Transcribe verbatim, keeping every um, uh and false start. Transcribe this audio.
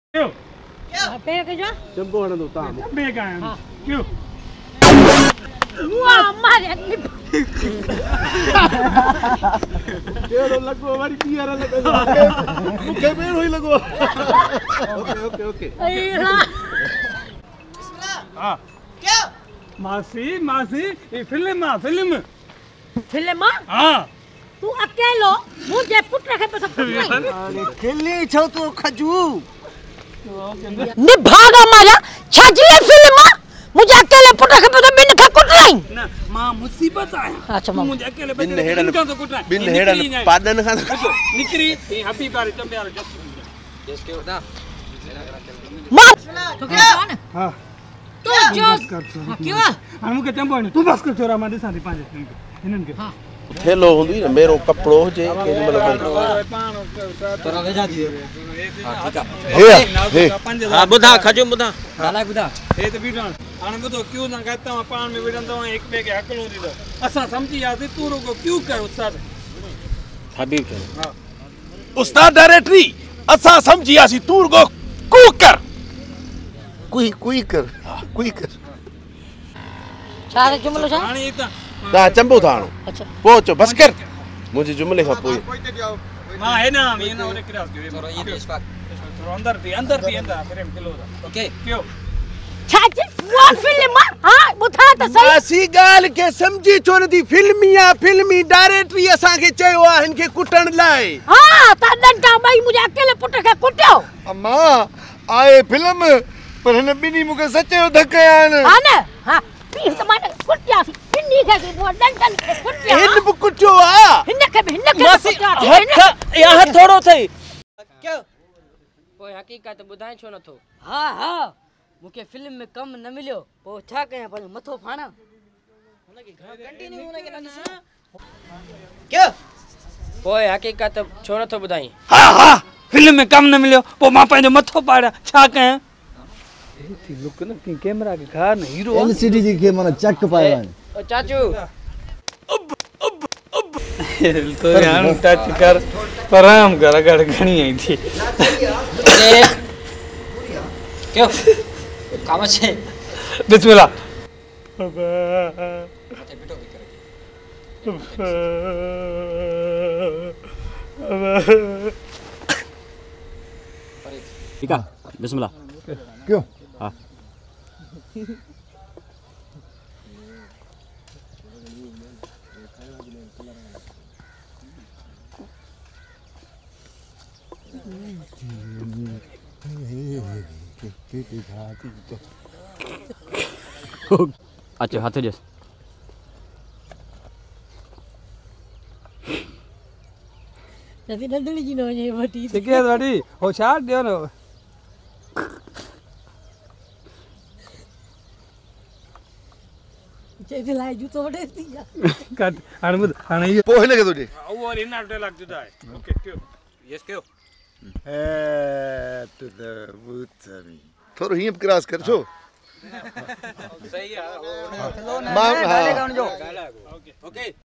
क्यों क्या पे के जो चंबो हणंदो ताम बे का हां क्यों वाह मारे केड़ो लगो वरी पियर लगो मुखे बेण होई लगो ओके ओके ओके अईला हां क्या मासी मासी ये फिल्म आ फिल्म फिल्म हां तू अकेलो मुझे पुट रखे पे सब अरे खेली छौ तू खजू निभागा मारा छाजी फिल्म मुझे अकेले पुट रखे पे तो बिन खा कुट नहीं ना मां मुसीबत आया अच्छा मां मुझे अकेले बिन बच्चे हेडन का तो कुछ बिन हेडन पादन खान निकरी ये हबी बारे चंबे वाला जस जस के होता मां तो क्या हां तू जो क्यों हां मुके चंबो ने तू बस कर छोरा मां दिसा थी पांच हिनन के हां थेलो हुंदी न मेरो कपड़ो हुजे केनी मतलब तोरा वेजा दी हां ठीक हे हे हां बुधा खजो बुधा हालाय बुधा हे तो बीठन हाने बुधो क्यों ना कहता हूं पान में बीठन तो एक बे के हकलो दी तो असा समझी याद तू रोको क्यों कर उस्ताद हबीब के हां उस्ताद डायरेक्टरी असा समझियासी तू गो कू कर कुई कुई कर कुई कर सारे जुमलो छा हाने इता ता चंबो थाणो अच्छा पहुंचो बस कर मुझे जुमले का पोई मां है ना मैं ना ओरे क्रास के तोरा ये देश पाक तो अंदर थी अंदर थी अंदर फ्रेम किलो ओके क्यों छाजी वो फिल्म हां बुथा तो सही आसी गाल के समझी छोन दी फिल्मिया फिल्मी डायरेक्टरी असा के चयो आ इनके कुटण लाए हां ता डंटा भाई मुझे अकेले पुट रखे कुटियो अम्मा आए फिल्म पर न बिनी मुके सच्चो धकयान हां ना हां पी तो माने कुटिया पिन्नी के वो डंटन कुटिया इन बुकुचो आ हिन के हिन के मासी हथ या हथ थोड़ो थई क्या कोई हकीकत बुधाई छो न थो हां हां मुके फिल्म में कम न मिलियो पो छा कया पर मथो फाणा कंटिन्यू होने के ना क्या कोई हकीकत छो न थो बुधाई हां हां फिल्म में कम न मिलियो पो मां पंहिंजो मथो पाड़ा छा कयां थी लुक न की कैमरा के घार न हीरो एलसीडी जी के माने चक पाया ओ चाचू तो यार टच कर पराम कर अगर घणी आई थी क्यों काम छे बिस्मिल्लाह ठीक है बिस्मिल्लाह क्यों हां अच्छा हाथ दे जदी नंदली जी नो ये बटी ठीक है दादी होशियार दियो न जदी लाई जूतो वडे थी कट हाणे बुध हाणे ये पोइ हिन खे थो ॾे वो इन आउट लग जुदा है ओके क्यों यस क्यों हे तू त बुतमी थोरो हीअं क्रॉस कर छो सही है मां हा ओके ओके